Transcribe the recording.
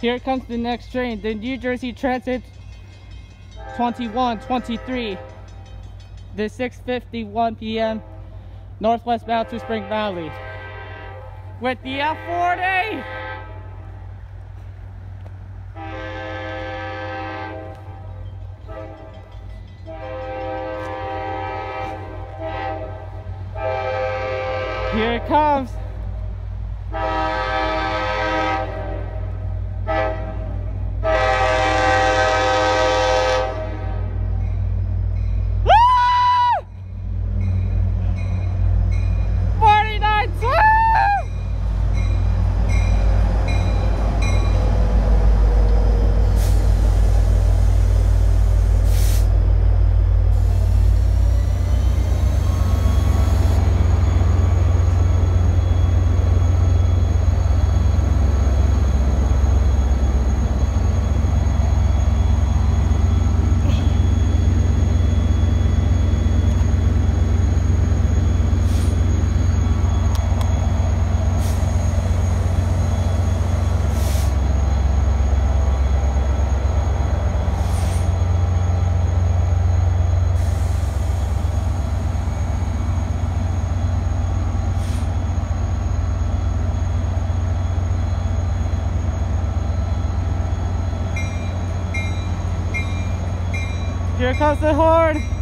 Here comes the next train, the New Jersey Transit 2123. The 6:51 p.m. northwest bound to Spring Valley with the F40. Here it comes. Here comes the horn.